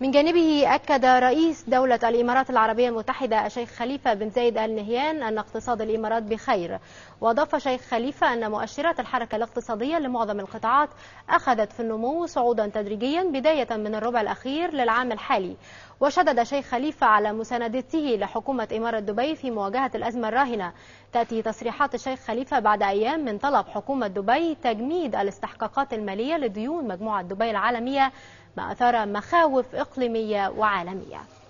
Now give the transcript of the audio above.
من جانبه أكد رئيس دولة الإمارات العربية المتحدة الشيخ خليفة بن زايد آل نهيان أن اقتصاد الإمارات بخير. وأضاف شيخ خليفة أن مؤشرات الحركة الاقتصادية لمعظم القطاعات أخذت في النمو صعودا تدريجيا بداية من الربع الأخير للعام الحالي. وشدد شيخ خليفة على مساندته لحكومة إمارة دبي في مواجهة الأزمة الراهنة. تأتي تصريحات الشيخ خليفة بعد أيام من طلب حكومة دبي تجميد الاستحقاقات المالية لديون مجموعة دبي العالمية، ما أثار مخاوف إقليمية وعالمية.